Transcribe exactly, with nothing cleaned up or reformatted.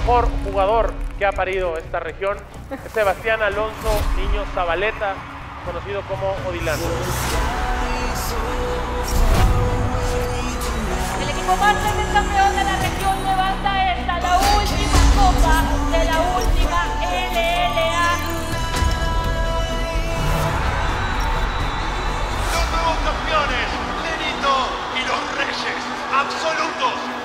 mejor jugador que ha parido esta región es Sebastián Alonso Niño Zabaleta, conocido como Odilán. El equipo Marte es el campeón de la región, levanta esta, la última copa de la última L L A. Los nuevos campeones, Lenito y los Reyes absolutos.